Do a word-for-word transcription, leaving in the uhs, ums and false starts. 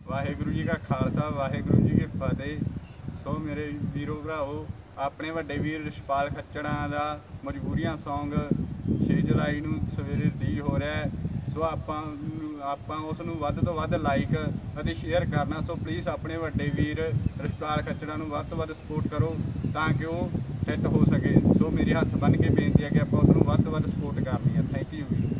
वाहिगुरू जी का खालसा वाहिगुरू जी की फतेह। सो मेरे वीरो भराओ अपने वड्डे वीर रिशपाल खच्चड़ां दा मजबूरियां सौंग छे जुलाई नूं सवेरे रिलीज हो रहा है। सो आपां आपां उस नूं वध तो वध लाइक अते शेयर करना। सो प्लीज़ अपने वड्डे वीर रिशपाल खच्चड़ां नूं वध तो वध सपोर्ट करो तां कि वो हिट हो सके। सो मेरे हत्थ बन के बेनती है कि आपां उस नूं वध तो वध सपोर्ट करनी है। Thank you.